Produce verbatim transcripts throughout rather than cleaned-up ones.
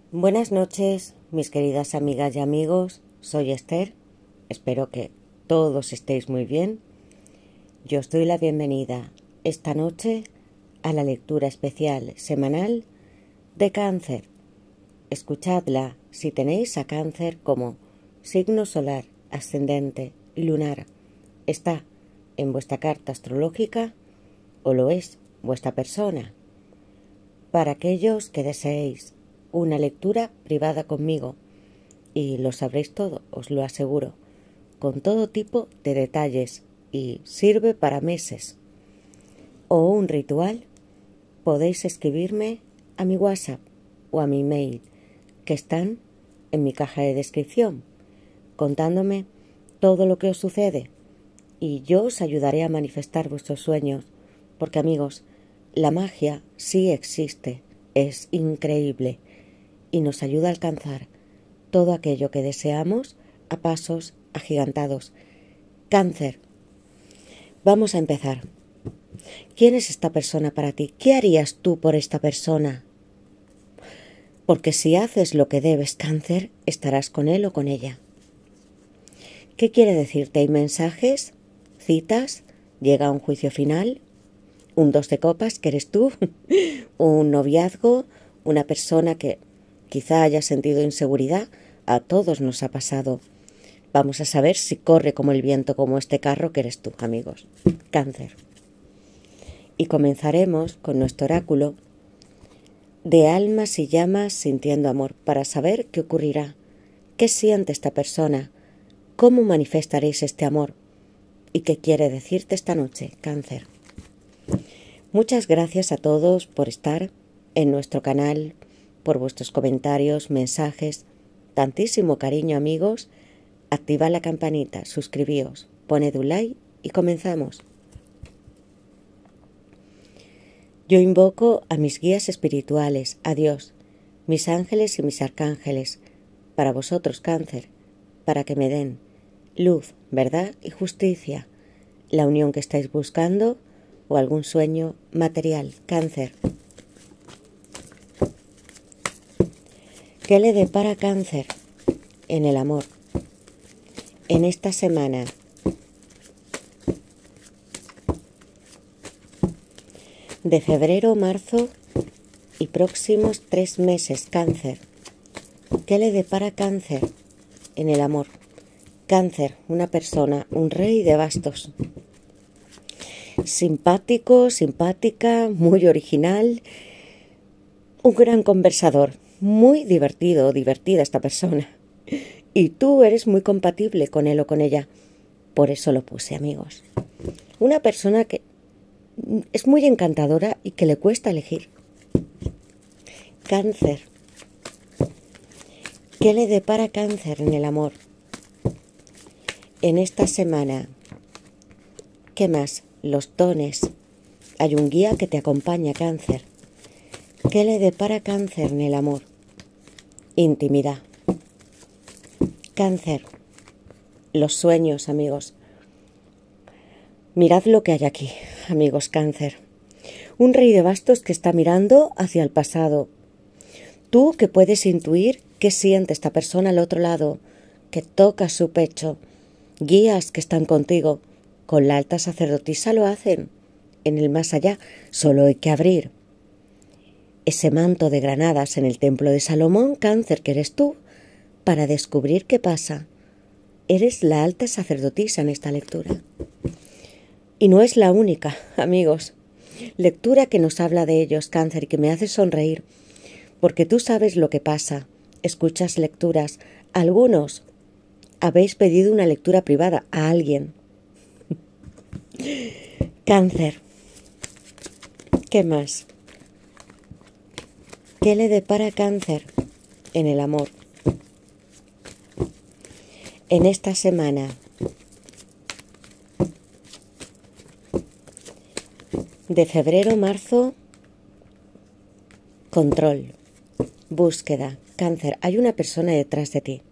Buenas noches, mis queridas amigas y amigos. Soy Esther. Espero que todos estéis muy bien. Yo os doy la bienvenida esta noche a la lectura especial semanal de Cáncer. Escuchadla si tenéis a Cáncer como signo solar, ascendente, lunar. Está en vuestra carta astrológica o lo es vuestra persona. Para aquellos que deseéis una lectura privada conmigo, y lo sabréis todo, os lo aseguro, con todo tipo de detalles y sirve para meses. O un ritual, podéis escribirme a mi WhatsApp o a mi mail, que están en mi caja de descripción, contándome todo lo que os sucede, y yo os ayudaré a manifestar vuestros sueños, porque amigos, la magia sí existe, es increíble, y nos ayuda a alcanzar todo aquello que deseamos a pasos agigantados. Cáncer, vamos a empezar. ¿Quién es esta persona para ti? ¿Qué harías tú por esta persona? Porque si haces lo que debes, Cáncer, estarás con él o con ella. ¿Qué quiere decirte? ¿Hay mensajes? ¿Citas? ¿Llega un juicio final? ¿Un dos de copas, que eres tú? ¿Un noviazgo? ¿Una persona que quizá haya sentido inseguridad? A todos nos ha pasado. Vamos a saber si corre como el viento, como este carro que eres tú, amigos. Cáncer. Y comenzaremos con nuestro oráculo de almas y llamas sintiendo amor, para saber qué ocurrirá, qué siente esta persona, cómo manifestaréis este amor y qué quiere decirte esta noche, Cáncer. Muchas gracias a todos por estar en nuestro canal, por vuestros comentarios, mensajes, tantísimo cariño, amigos. Activad la campanita, suscribíos, poned un like y comenzamos. Yo invoco a mis guías espirituales, a Dios, mis ángeles y mis arcángeles, para vosotros, Cáncer, para que me den luz, verdad y justicia, la unión que estáis buscando o algún sueño material, Cáncer. ¿Qué le depara Cáncer en el amor en esta semana? De febrero, marzo y próximos tres meses, Cáncer. ¿Qué le depara Cáncer en el amor? Cáncer, una persona, un rey de bastos. Simpático, simpática, muy original, un gran conversador. Muy divertido o divertida esta persona. Y tú eres muy compatible con él o con ella. Por eso lo puse, amigos. Una persona que es muy encantadora y que le cuesta elegir. Cáncer. ¿Qué le depara Cáncer en el amor en esta semana? ¿Qué más? Los dones. Hay un guía que te acompaña, Cáncer. ¿Qué le depara Cáncer en el amor? Intimidad. Cáncer. Los sueños, amigos. Mirad lo que hay aquí, amigos, Cáncer. Un rey de bastos que está mirando hacia el pasado. Tú que puedes intuir qué siente esta persona al otro lado, que toca su pecho. Guías que están contigo. Con la alta sacerdotisa lo hacen. En el más allá solo hay que abrir ese manto de granadas en el templo de Salomón, Cáncer, que eres tú, para descubrir qué pasa. Eres la alta sacerdotisa en esta lectura. Y no es la única, amigos. Lectura que nos habla de ellos, Cáncer, y que me hace sonreír, porque tú sabes lo que pasa. Escuchas lecturas. Algunos habéis pedido una lectura privada a alguien. Cáncer. ¿Qué más? ¿Qué le depara Cáncer en el amor en esta semana? De febrero, marzo, control, búsqueda. Cáncer, hay una persona detrás de ti.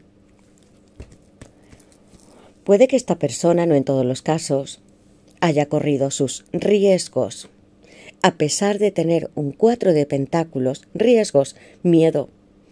Puede que esta persona, no en todos los casos, haya corrido sus riesgos. A pesar de tener un cuatro de pentáculos, riesgos, miedo,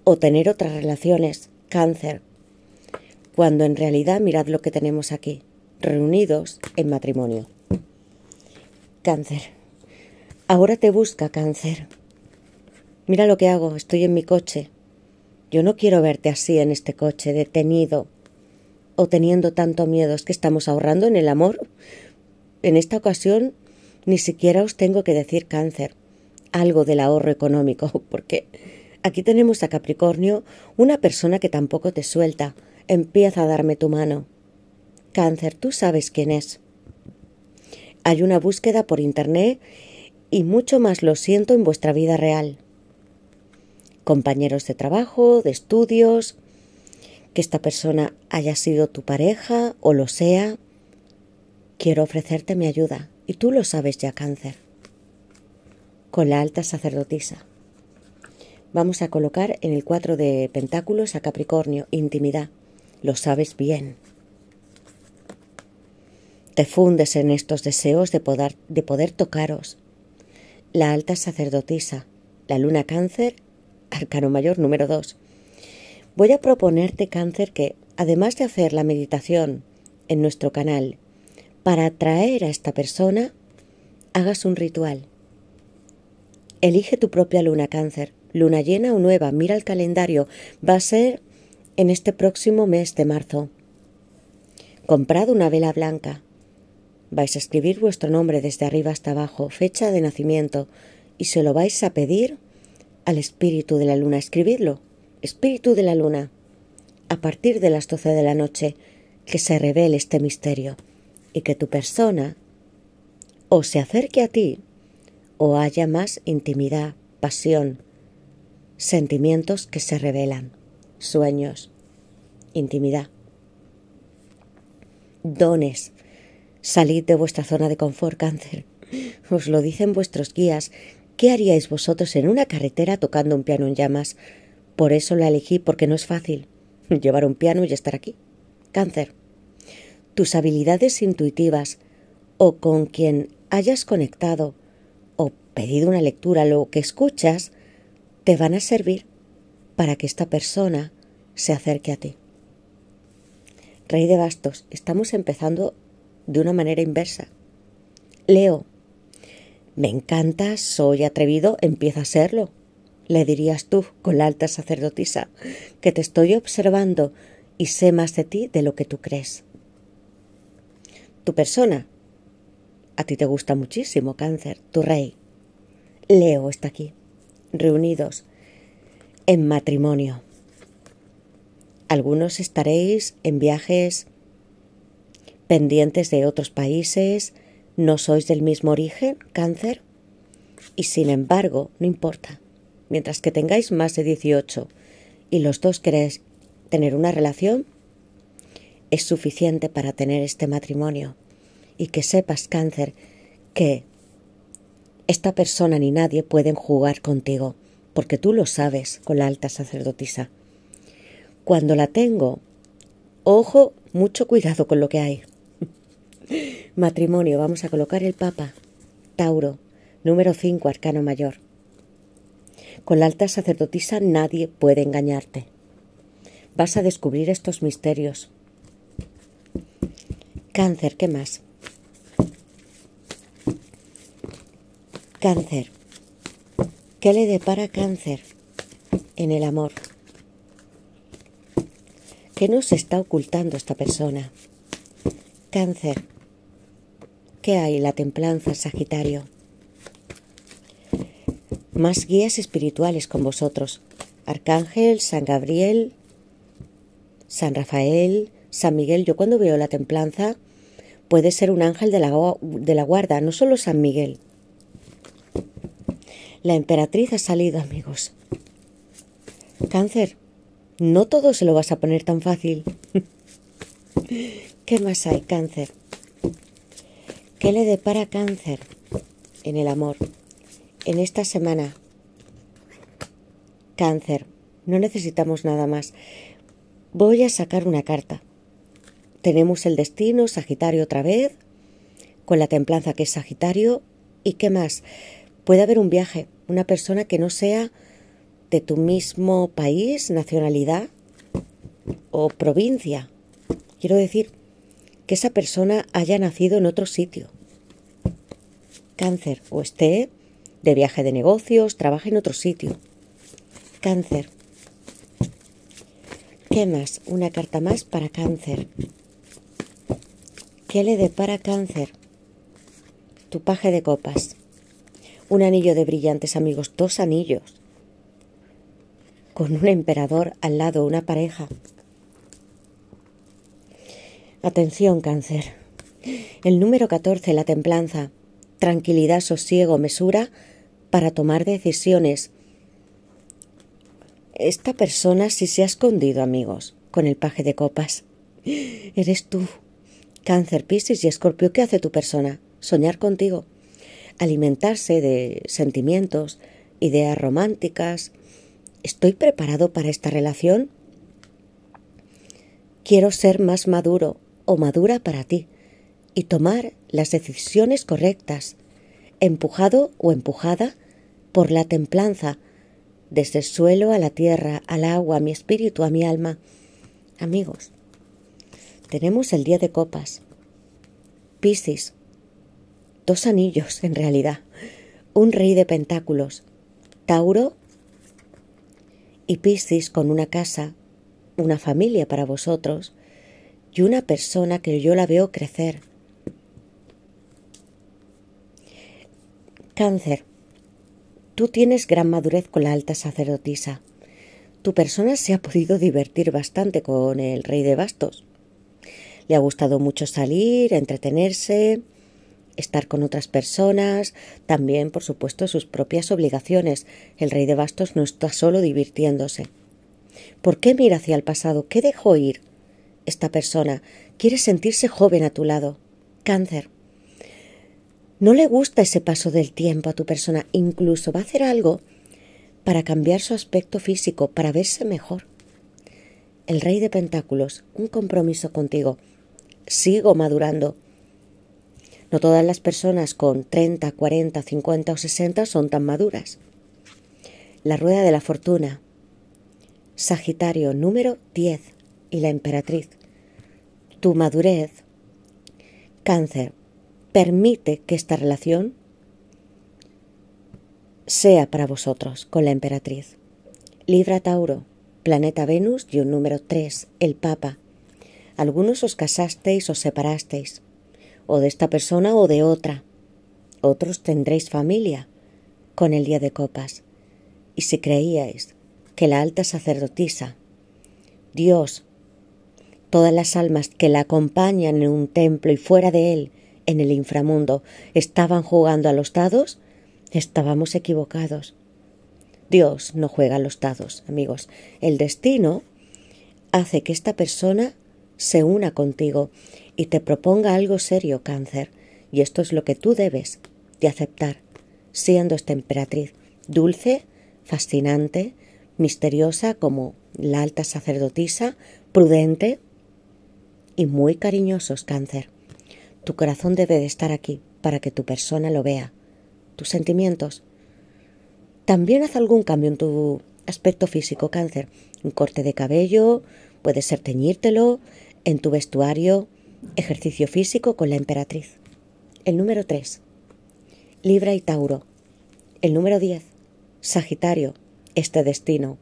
o tener otras relaciones, Cáncer, cuando en realidad mirad lo que tenemos aquí, reunidos en matrimonio. Cáncer, ahora te busca, Cáncer. Mira lo que hago, estoy en mi coche. Yo no quiero verte así en este coche, detenido o teniendo tanto miedo. Es que estamos ahorrando en el amor. En esta ocasión ni siquiera os tengo que decir, Cáncer, algo del ahorro económico, porque aquí tenemos a Capricornio, una persona que tampoco te suelta. Empieza a darme tu mano. Cáncer, tú sabes quién es. Hay una búsqueda por internet y mucho más lo siento en vuestra vida real. Compañeros de trabajo, de estudios, que esta persona haya sido tu pareja o lo sea. Quiero ofrecerte mi ayuda y tú lo sabes ya, Cáncer. Con la alta sacerdotisa. Vamos a colocar en el cuatro de pentáculos a Capricornio, intimidad. Lo sabes bien. Te fundes en estos deseos de poder, de poder tocaros. La alta sacerdotisa, la luna Cáncer, arcano mayor número dos. Voy a proponerte, Cáncer, que además de hacer la meditación en nuestro canal para atraer a esta persona, hagas un ritual. Elige tu propia luna, Cáncer, luna llena o nueva, mira el calendario, va a ser en este próximo mes de marzo. Comprad una vela blanca. Vais a escribir vuestro nombre desde arriba hasta abajo, fecha de nacimiento, y se lo vais a pedir al espíritu de la luna. Escribidlo, espíritu de la luna, a partir de las doce de la noche, que se revele este misterio y que tu persona o se acerque a ti o haya más intimidad, pasión, sentimientos que se revelan, sueños, intimidad, dones. Salid de vuestra zona de confort, Cáncer. Os lo dicen vuestros guías. ¿Qué haríais vosotros en una carretera tocando un piano en llamas? Por eso la elegí, porque no es fácil llevar un piano y estar aquí. Cáncer, tus habilidades intuitivas o con quien hayas conectado o pedido una lectura, lo que escuchas, te van a servir para que esta persona se acerque a ti. Rey de bastos, estamos empezando de una manera inversa. Leo, me encantas, soy atrevido, empieza a serlo. Le dirías tú con la alta sacerdotisa, que te estoy observando y sé más de ti de lo que tú crees. Tu persona, a ti te gusta muchísimo, Cáncer, tu rey. Leo está aquí, reunidos en matrimonio. Algunos estaréis en viajes pendientes de otros países, no sois del mismo origen, Cáncer, y sin embargo, no importa, mientras que tengáis más de dieciocho y los dos queréis tener una relación, es suficiente para tener este matrimonio. Y que sepas, Cáncer, que esta persona ni nadie pueden jugar contigo, porque tú lo sabes con la alta sacerdotisa. Cuando la tengo, ojo, mucho cuidado con lo que hay. Matrimonio, vamos a colocar el Papa, Tauro, número cinco, arcano mayor. Con la alta sacerdotisa nadie puede engañarte. Vas a descubrir estos misterios. Cáncer, ¿qué más? Cáncer, ¿qué le depara Cáncer en el amor? ¿Qué nos está ocultando esta persona? Cáncer, ¿qué hay? La templanza, Sagitario. Más guías espirituales con vosotros. Arcángel, San Gabriel, San Rafael, San Miguel. Yo cuando veo la templanza puede ser un ángel de la, de la guarda, no solo San Miguel. La emperatriz ha salido, amigos. Cáncer, no todo se lo vas a poner tan fácil. ¿Qué más hay, Cáncer? ¿Qué le depara Cáncer en el amor? En esta semana, Cáncer, no necesitamos nada más. Voy a sacar una carta. Tenemos el destino, Sagitario otra vez, con la templanza que es Sagitario. ¿Y qué más? Puede haber un viaje, una persona que no sea de tu mismo país, nacionalidad o provincia. Quiero decir, que esa persona haya nacido en otro sitio. Cáncer, o esté de viaje de negocios, trabaja en otro sitio. Cáncer. ¿Qué más? Una carta más para Cáncer. ¿Qué le depara Cáncer? Tu paje de copas. Un anillo de brillantes, amigos, dos anillos. Con un emperador al lado, una pareja. Atención, Cáncer. El número catorce, la templanza. Tranquilidad, sosiego, mesura para tomar decisiones. Esta persona sí se ha escondido, amigos, con el paje de copas. Eres tú. Cáncer, Piscis y Escorpio. ¿Qué hace tu persona? Soñar contigo. Alimentarse de sentimientos, ideas románticas. ¿Estoy preparado para esta relación? Quiero ser más maduro o madura para ti y tomar las decisiones correctas, empujado o empujada por la templanza, desde el suelo a la tierra, al agua, a mi espíritu, a mi alma. Amigos, tenemos el diez de copas, Piscis, dos anillos en realidad, un rey de pentáculos, Tauro y Piscis con una casa, una familia para vosotros y una persona que yo la veo crecer. Cáncer, tú tienes gran madurez con la alta sacerdotisa. Tu persona se ha podido divertir bastante con el rey de bastos. Le ha gustado mucho salir, entretenerse, estar con otras personas, también, por supuesto, sus propias obligaciones. El rey de bastos no está solo divirtiéndose. ¿Por qué mira hacia el pasado? ¿Qué dejó ir esta persona? Quiere sentirse joven a tu lado. Cáncer. No le gusta ese paso del tiempo a tu persona. Incluso va a hacer algo para cambiar su aspecto físico, para verse mejor. El rey de pentáculos, un compromiso contigo. Sigo madurando. No todas las personas con treinta, cuarenta, cincuenta o sesenta son tan maduras. La rueda de la fortuna. Sagitario, número diez y la emperatriz. Tu madurez. Cáncer. Permite que esta relación sea para vosotros con la emperatriz. Libra, Tauro, planeta Venus y un número tres, el Papa. Algunos os casasteis o separasteis, o de esta persona o de otra. Otros tendréis familia con el día de copas. Y si creíais que la alta sacerdotisa, Dios, todas las almas que la acompañan en un templo y fuera de él, en el inframundo, estaban jugando a los dados, estábamos equivocados. Dios no juega a los dados, amigos. El destino hace que esta persona se una contigo y te proponga algo serio, Cáncer. Y esto es lo que tú debes de aceptar, siendo esta emperatriz dulce, fascinante, misteriosa como la alta sacerdotisa, prudente y muy cariñosos, Cáncer. Tu corazón debe de estar aquí para que tu persona lo vea. Tus sentimientos. También haz algún cambio en tu aspecto físico, Cáncer. Un corte de cabello, puede ser teñírtelo, en tu vestuario, ejercicio físico con la emperatriz. El número tres, Libra y Tauro. El número diez, Sagitario, este destino.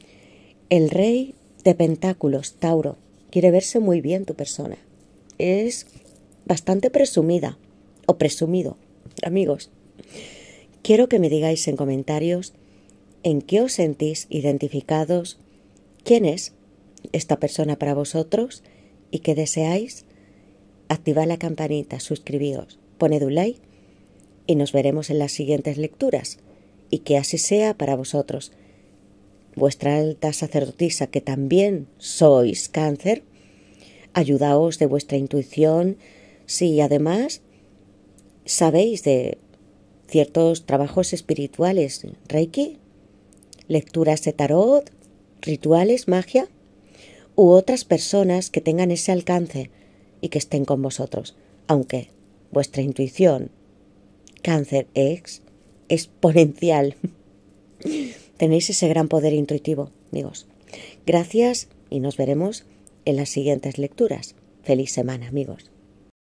El rey de pentáculos, Tauro. Quiere verse muy bien tu persona. Es bastante presumida o presumido. Amigos, quiero que me digáis en comentarios en qué os sentís identificados, quién es esta persona para vosotros y que deseáis. Activad la campanita, suscribíos, poned un like y nos veremos en las siguientes lecturas. Y que así sea para vosotros. Vuestra alta sacerdotisa, que también sois Cáncer, ayudaos de vuestra intuición. Si además sabéis de ciertos trabajos espirituales, Reiki, lecturas de tarot, rituales, magia, u otras personas que tengan ese alcance y que estén con vosotros, aunque vuestra intuición, Cáncer, es exponencial. Tenéis ese gran poder intuitivo, amigos. Gracias y nos veremos en las siguientes lecturas. Feliz semana, amigos.